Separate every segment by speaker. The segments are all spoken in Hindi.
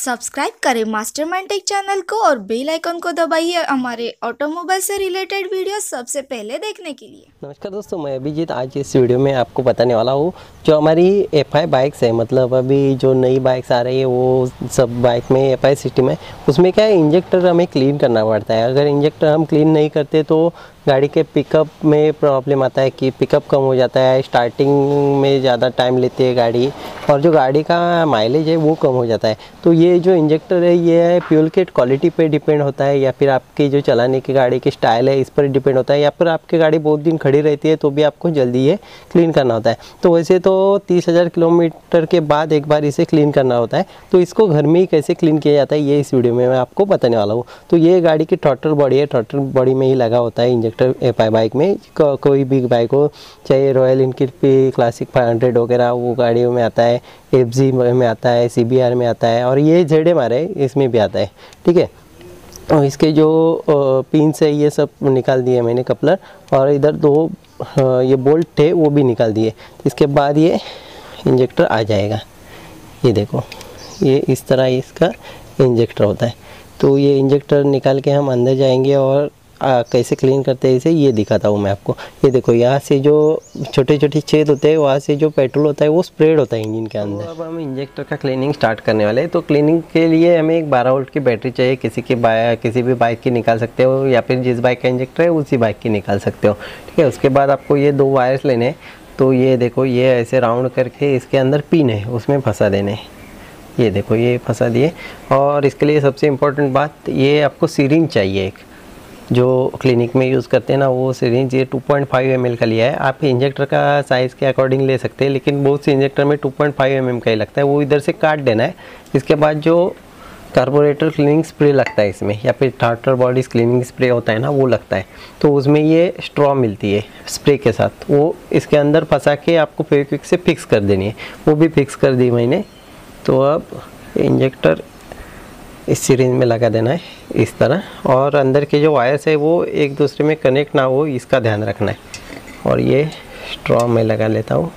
Speaker 1: सब्सक्राइब करें मास्टरमाइंड टेक चैनल को और बेल आइकन को दबाइए हमारे ऑटोमोबाइल से रिलेटेड वीडियो सबसे पहले देखने के लिए।
Speaker 2: नमस्कार दोस्तों, मैं अभिजीत आज इस वीडियो में आपको बताने वाला हूँ जो हमारी FI बाइक्स है, मतलब अभी जो नई बाइक्स आ रही है वो सब बाइक में FI सिस्टम है। उसमें क्या है, इंजेक्टर हमें क्लीन करना पड़ता है। अगर इंजेक्टर हम क्लीन नहीं करते तो गाड़ी के पिकअप में प्रॉब्लम आता है कि पिकअप कम हो जाता है, स्टार्टिंग में ज़्यादा टाइम लेती है गाड़ी और जो गाड़ी का माइलेज है वो कम हो जाता है। तो ये जो इंजेक्टर है ये फ्यूल के क्वालिटी पे डिपेंड होता है या फिर आपकी जो चलाने की गाड़ी की स्टाइल है इस पर डिपेंड होता है, या फिर आपकी गाड़ी बहुत दिन खड़ी रहती है तो भी आपको जल्दी ये क्लीन करना होता है। तो वैसे तो 30,000 किलोमीटर के बाद एक बार इसे क्लीन करना होता है। तो इसको घर में ही कैसे क्लीन किया जाता है ये इस वीडियो में मैं आपको बताने वाला हूँ। तो ये गाड़ी की टोटल बॉडी है, टोटल बॉडी में ही लगा होता है इंजेक्टर FI बाइक में। कोई भी बाइक हो, चाहे रॉयल इनफील्ड पे क्लासिक 500 वगैरह वो गाड़ियों में आता है, FZ में आता है, CBR में आता है और ये ZMR है इसमें भी आता है। ठीक है, और इसके जो पिन्स है ये सब निकाल दिए मैंने कपलर, और इधर दो ये बोल्ट थे वो भी निकाल दिए। इसके बाद ये इंजेक्टर आ जाएगा। ये देखो, ये इस तरह इसका इंजेक्टर होता है। तो ये इंजेक्टर निकाल के हम अंदर जाएंगे और कैसे क्लीन करते हैं इसे ये दिखाता हूँ मैं आपको। ये देखो, यहाँ से जो छोटे छोटे छेद होते हैं वहाँ से जो पेट्रोल होता है वो स्प्रेड होता है इंजन के अंदर। तो अब हम इंजेक्टर का क्लीनिंग स्टार्ट करने वाले हैं। तो क्लीनिंग के लिए हमें एक 12 वोल्ट की बैटरी चाहिए। किसी भी बाइक की निकाल सकते हो या फिर जिस बाइक का इंजेक्टर है उसी बाइक की निकाल सकते हो। ठीक है, उसके बाद आपको ये 2 वायर्स लेने हैं। तो ये देखो, ये ऐसे राउंड करके इसके अंदर पिन है उसमें फंसा देने। ये देखो, ये फंसा दिए। और इसके लिए सबसे इम्पोर्टेंट बात, ये आपको सिरिंज चाहिए। एक जो क्लिनिक में यूज़ करते हैं ना वो सिरिंज, ये 2.5 ml का लिया है। आप इंजेक्टर का साइज़ के अकॉर्डिंग ले सकते हैं, लेकिन बहुत से इंजेक्टर में 2.5 mm का ही लगता है, वो इधर से काट देना है। इसके बाद जो कार्बोरेटर क्लीनिंग स्प्रे लगता है इसमें, या फिर टार्टर बॉडीज क्लीनिंग स्प्रे होता है ना वो लगता है। तो उसमें ये स्ट्रॉ मिलती है स्प्रे के साथ, वो इसके अंदर फंसा के आपको फेविक्विक से फिक्स कर देनी है। वो भी फिक्स कर दी मैंने। तो अब इंजेक्टर इस सिरिंज में लगा देना है इस तरह, और अंदर के जो वायर्स है वो एक दूसरे में कनेक्ट ना हो इसका ध्यान रखना है। और ये स्ट्रॉ में लगा लेता हूँ।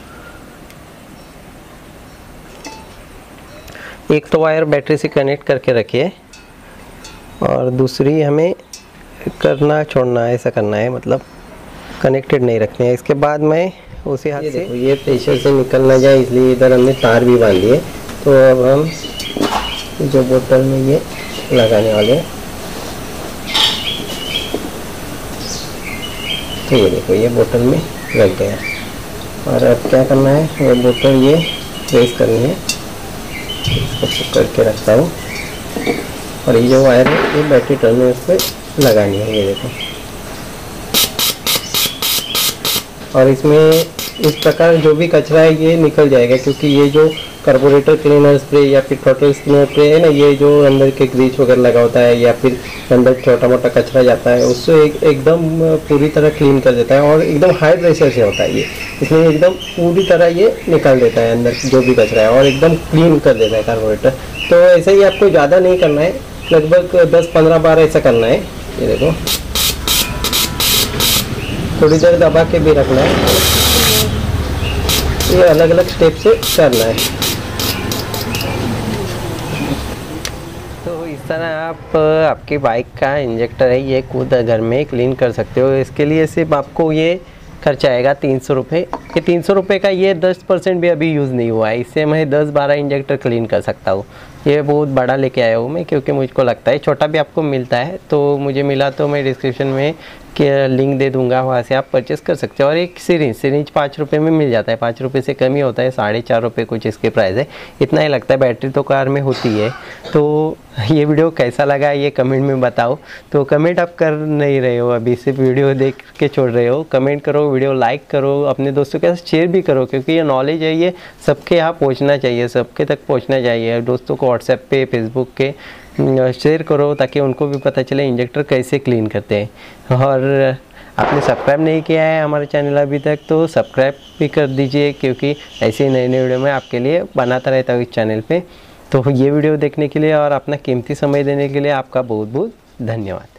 Speaker 2: एक तो वायर बैटरी से कनेक्ट करके रखिए और दूसरी हमें करना छोड़ना ऐसा करना है, मतलब कनेक्टेड नहीं रखनी है। इसके बाद मैं उसी हाथ से ये प्रेशर से निकल ना जाए इसलिए इधर हमने तार भी बांध दिए। तो अब हम जो बोतल में ये लगाने वाले हैं, तो ये देखो ये बोतल में लग गया। और अब क्या करना है, वो बोतल ये प्रेस करनी है। इसको पकड़ के रखता हूँ और ये जो वायर है ये बैटरी टर्मिनल पे लगानी है। ये देखो, और इसमें इस प्रकार जो भी कचरा है ये निकल जाएगा, क्योंकि ये जो कार्बोरेटर क्लीनर स्प्रे या फिर थ्रॉटल क्लीनर स्प्रे है ना, ये जो अंदर के ग्रीस वगैरह लगा होता है या फिर अंदर छोटा मोटा कचरा जाता है उससे एकदम पूरी तरह क्लीन कर देता है। और एकदम हाई प्रेशर से होता है ये, इसलिए एकदम पूरी तरह ये निकाल देता है अंदर जो भी कचरा है और एकदम क्लीन कर देता है कार्बोरेटर। तो ऐसा ही आपको ज़्यादा नहीं करना है, लगभग 10-15 बार ऐसा करना है। ये देखो, थोड़ी देर दबा के भी रखना है। ये अलग अलग स्टेप से करना है। तो इस तरह आप आपकी बाइक का इंजेक्टर है ये खुद घर में क्लीन कर सकते हो। इसके लिए सिर्फ आपको ये खर्चा आएगा 300 रुपये। ये 300 रुपये का ये 10% भी अभी यूज़ नहीं हुआ है। इससे मैं 10-12 इंजेक्टर क्लीन कर सकता हूँ। ये बहुत बड़ा लेके आया हूँ मैं, क्योंकि मुझको लगता है छोटा भी आपको मिलता है। तो मुझे मिला तो मैं डिस्क्रिप्शन में के लिंक दे दूंगा, वहाँ से आप परचेस कर सकते हो। और एक सिरिंज 5 रुपये में मिल जाता है, 5 रुपये से कम ही होता है, 4.5 रुपये कुछ इसके प्राइस है, इतना ही लगता है। बैटरी तो कार में होती है। तो ये वीडियो कैसा लगा ये कमेंट में बताओ। तो कमेंट आप कर नहीं रहे हो, अभी सिर्फ वीडियो देख के छोड़ रहे हो। कमेंट करो, वीडियो लाइक करो, अपने दोस्तों के साथ शेयर भी करो, क्योंकि ये नॉलेज है ये सबके यहाँ पहुँचना चाहिए, सबके तक पहुँचना चाहिए। दोस्तों को व्हाट्सएप पे, फेसबुक के शेयर करो ताकि उनको भी पता चले इंजेक्टर कैसे क्लीन करते हैं। और आपने सब्सक्राइब नहीं किया है हमारे चैनल अभी तक तो सब्सक्राइब भी कर दीजिए, क्योंकि ऐसे नए नए वीडियो मैं आपके लिए बनाता रहता हूँ इस चैनल पे। तो ये वीडियो देखने के लिए और अपना कीमती समय देने के लिए आपका बहुत बहुत धन्यवाद।